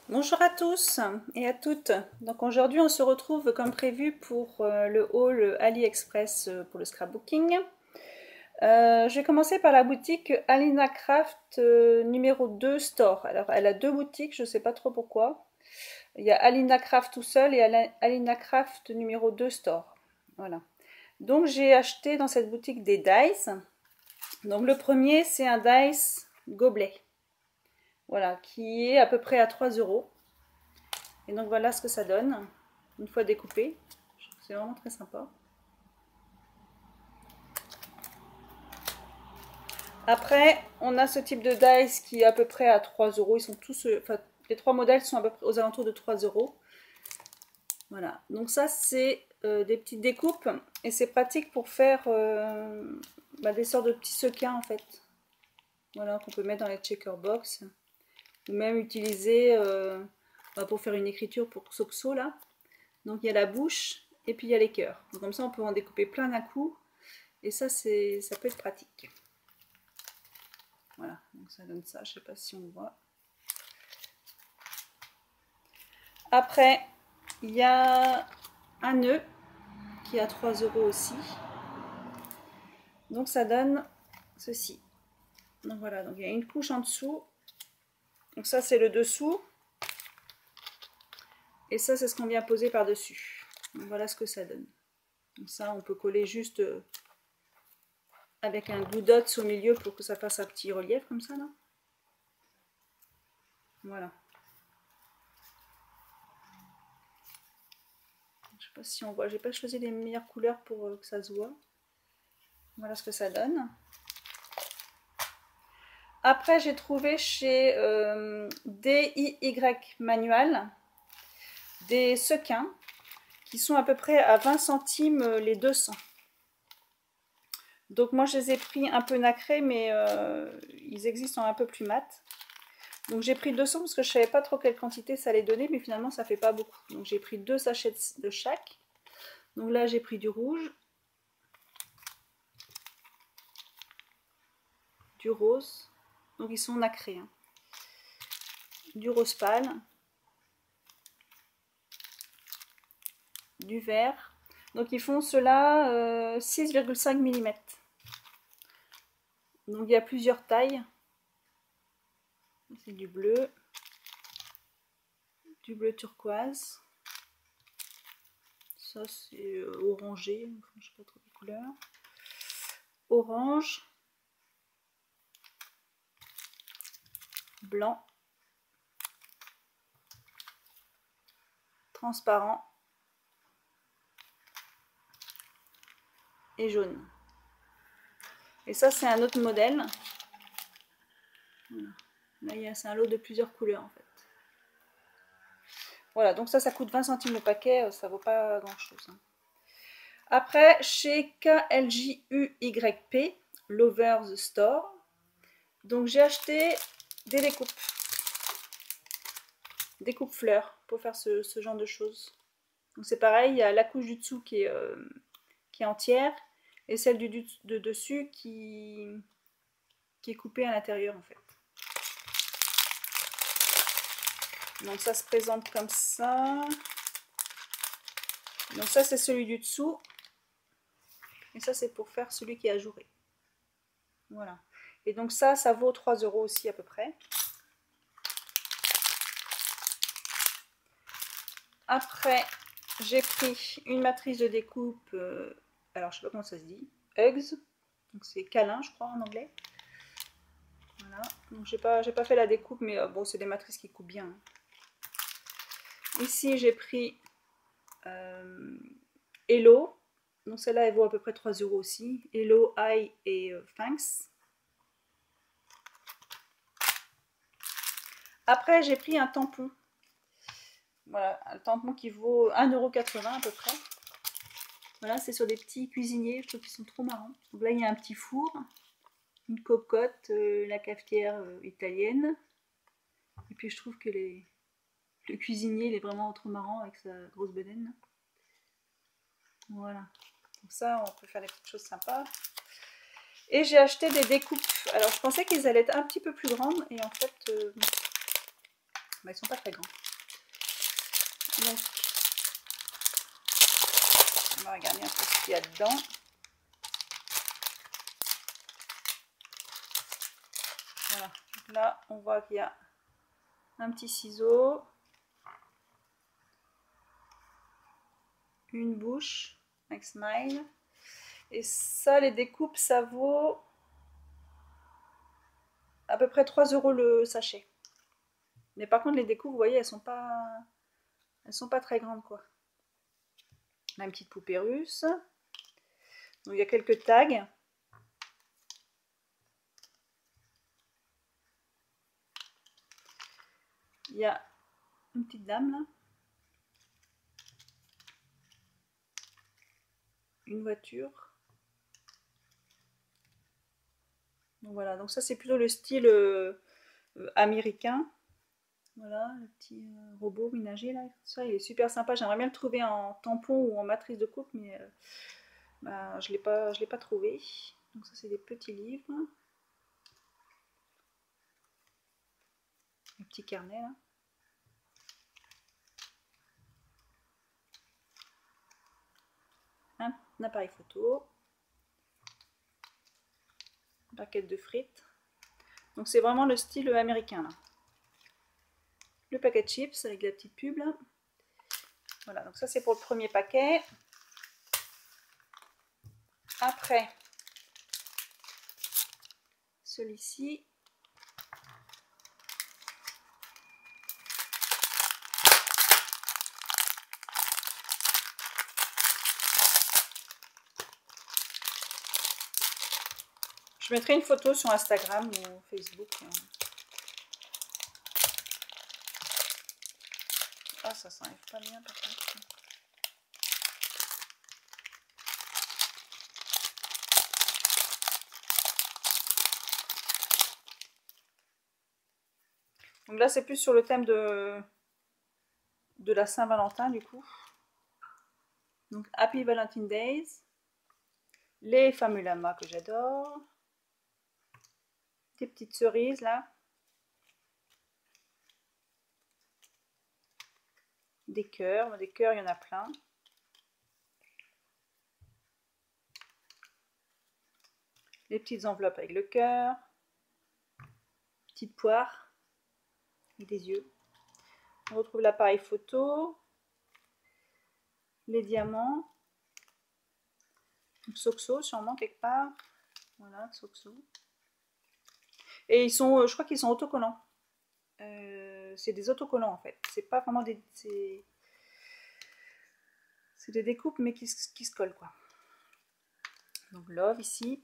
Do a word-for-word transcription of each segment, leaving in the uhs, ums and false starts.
Bonjour à tous et à toutes. Donc aujourd'hui on se retrouve comme prévu pour euh, le haul AliExpress euh, pour le scrapbooking. Euh, je vais commencer par la boutique Alina Craft euh, numéro deux Store. Alors elle a deux boutiques, je ne sais pas trop pourquoi. Il y a Alina Craft tout seul et Alina Craft numéro deux Store. Voilà. Donc j'ai acheté dans cette boutique des dice. Donc le premier c'est un dice gobelet. Voilà, qui est à peu près à trois euros. Et donc voilà ce que ça donne, une fois découpé. C'est vraiment très sympa. Après, on a ce type de dice qui est à peu près à trois euros. Ils sont tous, enfin, les trois modèles sont à peu près aux alentours de trois euros. Voilà, donc ça c'est euh, des petites découpes et c'est pratique pour faire euh, bah, des sortes de petits sequins en fait. Voilà, qu'on peut mettre dans les checker box ou même utiliser euh, bah, pour faire une écriture pour Xoxo là. Donc il y a la bouche et puis il y a les cœurs. Donc comme ça on peut en découper plein d'un coup et ça c'est ça peut être pratique. Voilà, donc ça donne ça, je sais pas si on voit. Après, il y a un nœud qui est à trois euros aussi. Donc ça donne ceci. Donc voilà, donc il y a une couche en dessous. Donc ça c'est le dessous. Et ça c'est ce qu'on vient poser par-dessus. Donc voilà ce que ça donne. Donc ça on peut coller juste avec un glue dot au milieu pour que ça fasse un petit relief comme ça là. Voilà. Je sais pas si on voit, j'ai pas choisi les meilleures couleurs pour que ça se voit. Voilà ce que ça donne. Après j'ai trouvé chez euh, D I Y Manual des sequins qui sont à peu près à vingt centimes les deux cents. Donc moi je les ai pris un peu nacrés mais euh, ils existent en un peu plus mat. Donc j'ai pris deux cents parce que je savais pas trop quelle quantité ça allait donner, mais finalement ça fait pas beaucoup. Donc j'ai pris deux sachets de chaque. Donc là j'ai pris du rouge, du rose, donc ils sont nacrés, hein. Du rose pâle, du vert. Donc ils font cela euh, six virgule cinq millimètres. Donc il y a plusieurs tailles. C'est du bleu, du bleu turquoise. Ça c'est orangé, enfin, je sais pas trop les couleurs. Orange, blanc, transparent et jaune. Et ça c'est un autre modèle. Voilà. Là c'est un lot de plusieurs couleurs en fait. Voilà, donc ça ça coûte vingt centimes le paquet, ça vaut pas grand chose, hein. Après, chez K L J U Y P, Lovers Store, donc j'ai acheté des découpes. Découpes fleurs pour faire ce, ce genre de choses. Donc c'est pareil, il y a la couche du dessous qui est, euh, qui est entière et celle du, de dessus qui, qui est coupée à l'intérieur en fait. Donc ça se présente comme ça. Donc ça c'est celui du dessous. Et ça c'est pour faire celui qui est ajouré. Voilà. Et donc ça, ça vaut trois euros aussi à peu près. Après, j'ai pris une matrice de découpe, euh, alors je sais pas comment ça se dit, Hugs, donc c'est câlin je crois en anglais. Voilà, donc j'ai pas, j'ai pas fait la découpe, mais euh, bon c'est des matrices qui coupent bien. Ici j'ai pris euh, Hello, donc celle-là elle vaut à peu près trois euros aussi, Hello, Hi et euh, Thanks. Après j'ai pris un tampon. Voilà, un tampon qui vaut un euro quatre-vingts à peu près. Voilà, c'est sur des petits cuisiniers, je trouve qu'ils sont trop marrants. Donc là, il y a un petit four, une cocotte, euh, la cafetière euh, italienne. Et puis je trouve que les... le cuisinier, il est vraiment trop marrant avec sa grosse bedaine. Voilà. Donc ça, on peut faire des petites choses sympas. Et j'ai acheté des découpes. Alors je pensais qu'ils allaient être un petit peu plus grandes. Et en fait, euh, bah, ils sont pas très grands. Donc, on va regarder un peu ce qu'il y a dedans. Voilà, donc là on voit qu'il y a un petit ciseau, une bouche avec smile, et ça, les découpes, ça vaut à peu près trois euros le sachet. Mais par contre les découpes, vous voyez, elles sont pas elles sont pas très grandes quoi. On a une petite poupée russe. Donc il y a quelques tags. Il y a une petite dame là. Une voiture. Donc voilà, donc ça c'est plutôt le style euh, euh, américain. Voilà, le petit euh, robot ménager là, ça il est super sympa. J'aimerais bien le trouver en tampon ou en matrice de coupe, mais euh, bah, je l'ai pas, je l'ai pas trouvé. Donc ça c'est des petits livres, un petit carnet là. Un, un appareil photo, une paquette de frites. Donc c'est vraiment le style américain là. Le paquet de chips avec la petite pub là. Voilà, donc ça c'est pour le premier paquet. Après, celui-ci. Je mettrai une photo sur Instagram ou Facebook. Ah, ça s'enlève pas bien par contre. Donc là, c'est plus sur le thème de, de la Saint-Valentin, du coup. Donc, Happy Valentine Days. Les fameux lamas que j'adore. Des petites cerises, là. Des cœurs. Des cœurs, il y en a plein. Les petites enveloppes avec le cœur. Petite poire. Avec des yeux. On retrouve l'appareil photo. Les diamants. Xoxo, sûrement, quelque part. Voilà, Xoxo. Et ils sont, je crois qu'ils sont autocollants. Euh, c'est des autocollants en fait. C'est pas vraiment des. C'est des découpes mais qui, qui se collent quoi. Donc Love ici.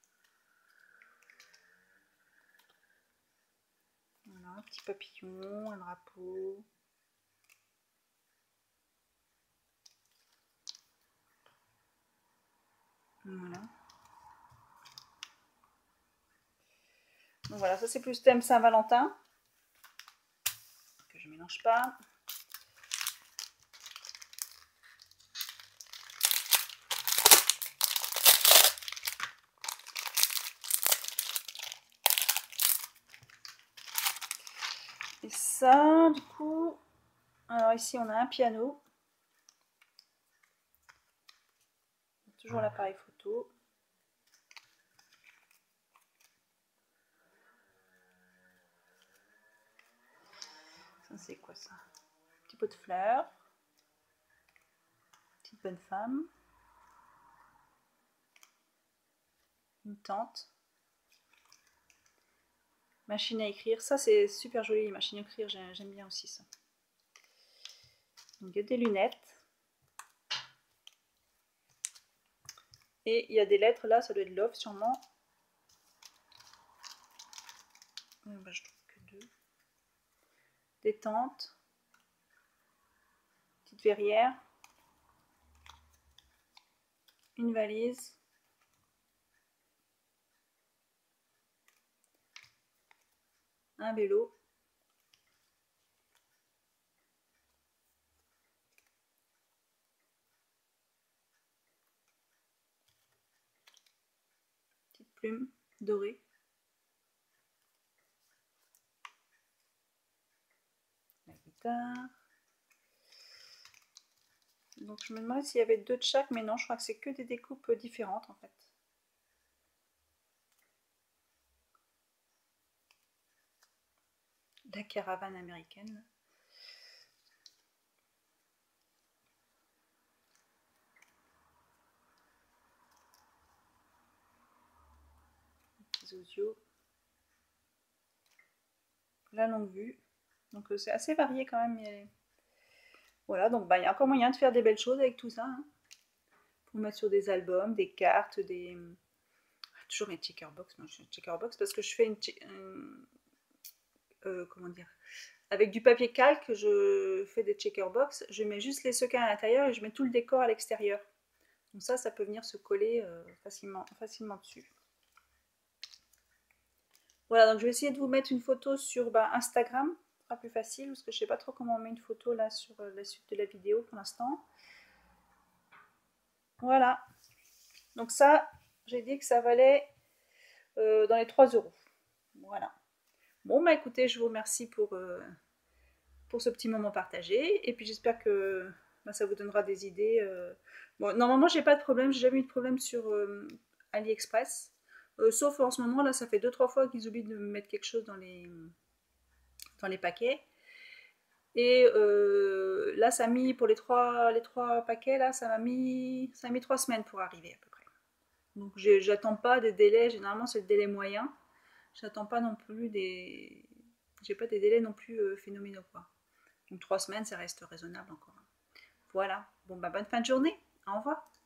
Voilà, un petit papillon, un drapeau. Voilà. Donc voilà, ça c'est plus thème Saint-Valentin. Que je mélange pas. Et ça, du coup, alors ici on a un piano. Toujours l'appareil photo. Ça c'est quoi ça? Petit pot de fleurs. Petite bonne femme. Une tente. Machine à écrire. Ça c'est super joli, les machines à écrire, j'aime bien aussi ça. Donc il y a des lunettes. Et il y a des lettres là, ça doit être Love sûrement. Euh, bah, je trouve que deux. Des tentes. Petite verrière. Une valise. Un vélo. Petite plume dorée. guitare. Donc je me demandais s'il y avait deux de chaque, mais non, je crois que c'est que des découpes différentes en fait. La caravane américaine. Les osios. La longue vue. Donc c'est assez varié quand même. Mais... Voilà, donc bah, il y a encore moyen de faire des belles choses avec tout ça. Hein. Pour mettre sur des albums, des cartes, des... Toujours mes checkerbox. Moi je fais checkerbox parce que je fais une... une... Euh, comment dire, avec du papier calque, je fais des checkerbox, je mets juste les sequins à l'intérieur et je mets tout le décor à l'extérieur. Donc ça, ça peut venir se coller euh, facilement, facilement dessus. Voilà, donc je vais essayer de vous mettre une photo sur bah, Instagram, ce sera plus facile, parce que je sais pas trop comment on met une photo là sur euh, la suite de la vidéo pour l'instant. Voilà, donc ça, j'ai dit que ça valait euh, dans les trois euros. Voilà. Bon, bah écoutez, je vous remercie pour... Euh, pour ce petit moment partagé. Et puis j'espère que bah, ça vous donnera des idées. Euh... Bon, normalement, j'ai pas de problème. J'ai jamais eu de problème sur euh, AliExpress. Euh, sauf en ce moment, là, ça fait deux trois fois qu'ils oublient de me mettre quelque chose dans les, dans les paquets. Et euh, là, ça a mis, pour les trois, les trois paquets, là, ça m'a mis, ça a mis trois semaines pour arriver à peu près. Donc j'attends pas des délais, généralement c'est le délai moyen. J'attends pas non plus des... J'ai pas des délais non plus euh, phénoménaux quoi. Donc trois semaines, ça reste raisonnable encore. Voilà. Bon, bah bonne fin de journée. Au revoir.